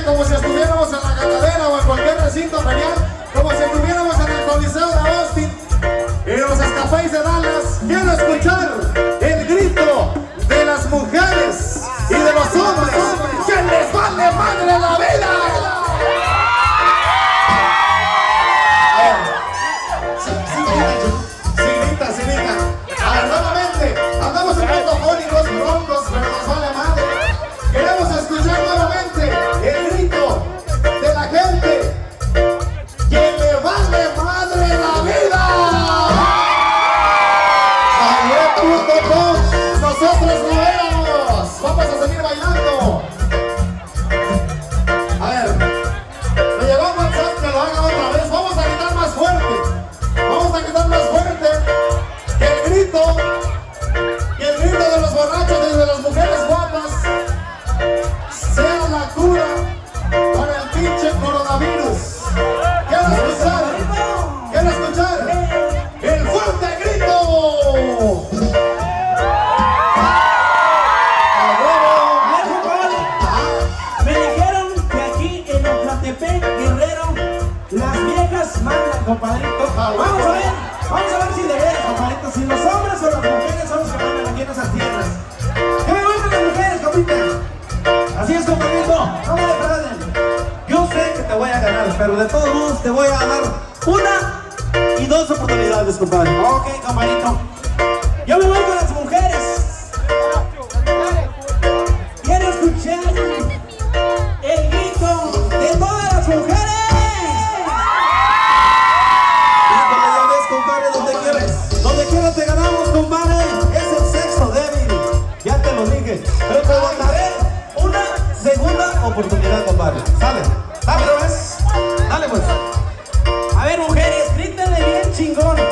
como si estuviéramos en la ganadera o en cualquier recinto ferial, como si estuviéramos en el Coliseo de Austin, en los Escapades de Dallas. Quiero escuchar el grito de las mujeres y de los hombres que les vale madre la vida. Sí, grita. A ver, nuevamente, andamos un poco fónicos, roncos, pero nos vale madre. Queremos escuchar nuevamente el grito de la gente que le vale madre la vida. Ayer.com, nosotros lo éramos. Vamos a seguir bailando. A ver, me llegó un WhatsApp que lo haga otra vez. Vamos a gritar más fuerte. Vamos a gritar más fuerte que el grito de los borrachos y de las mujeres guapas sea la cura para el pinche coronavirus. Quiero escuchar el fuerte grito. Me dijeron que aquí en Oclatepec, Guerrero, las viejas mandan, compadrito. Vamos a ver si de veras, compadrito, si los hombres o las mujeres son los que mandan aquí en esas tierras. ¿Qué me gustan las mujeres, compita? Así es, compadrito, no me defrauden. Yo sé que te voy a ganar, pero de todos modos te voy a dar una y dos oportunidades, compadre. Ok, compadrito. Yo me voy con las mujeres. Quiero escuchar el grito de todas las mujeres. Híjole, ya ves, compadre, donde quiera te ganamos, compadre. Es el sexo débil, ya te lo dije. Pero te daré una segunda oportunidad, compadre. Sale, dale, ¿no ves? Dale, pues. A ver, mujeres, grítenle bien chingón.